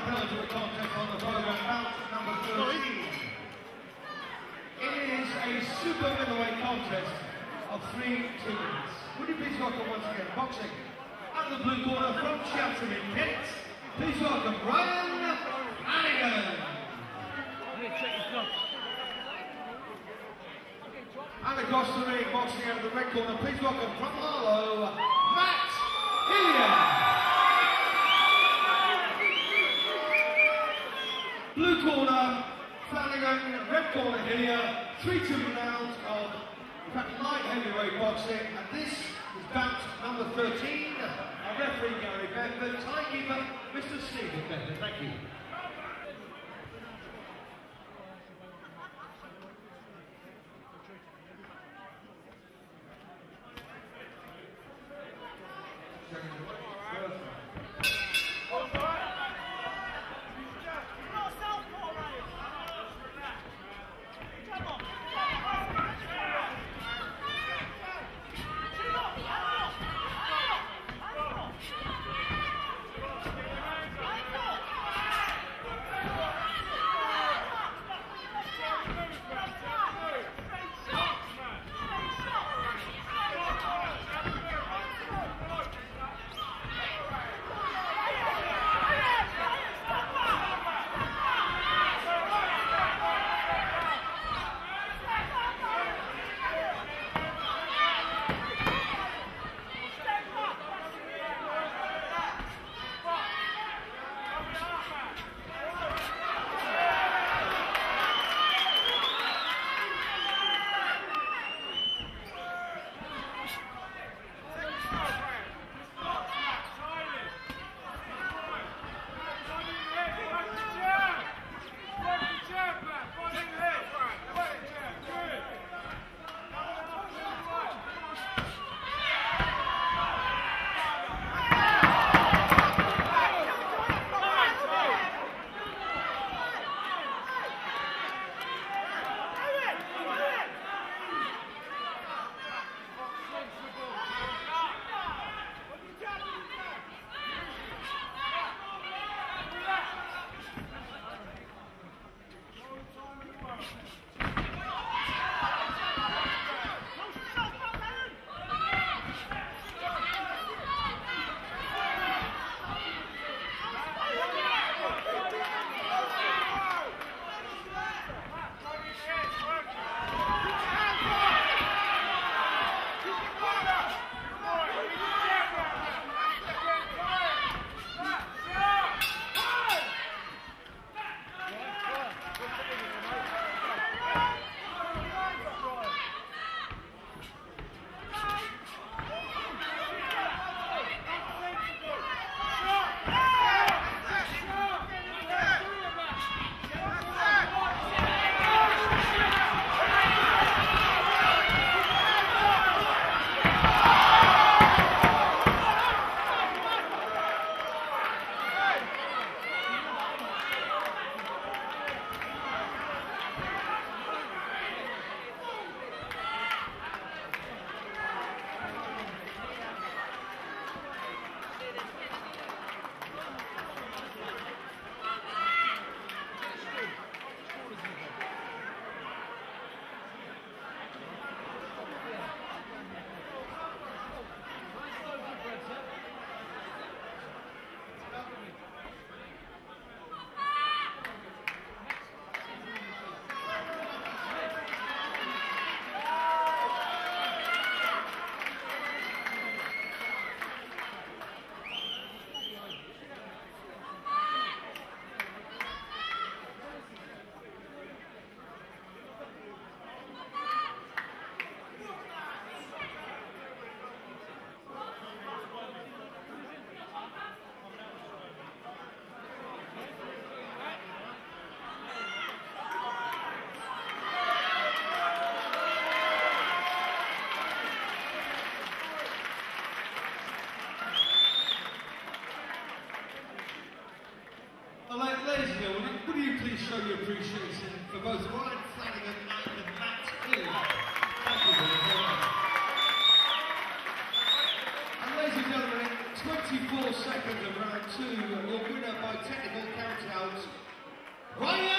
penalty contest on the program, bout number 13. It is a super middleweight contest of 3 teams. Would you please welcome once again, boxing out of the blue corner from Cheltenham in Kent, please welcome Ryan Flanagan. And across the ring, boxing out of the red corner, please welcome from Harlow, Matt Hillier. Blue corner, Flanagan, red corner Hillier, 3-2 rounds of, in fact, light heavyweight boxing, and this is bout number 13. Our referee Gary Bedford, timekeeper Mr. Stephen Bedford. Thank you. Ladies and gentlemen, would you please show your appreciation for both Ryan Flanagan and Matt Hillier? Thank you very much. And ladies and gentlemen, 20 24 seconds of round 2, your winner by technical count-out, Ryan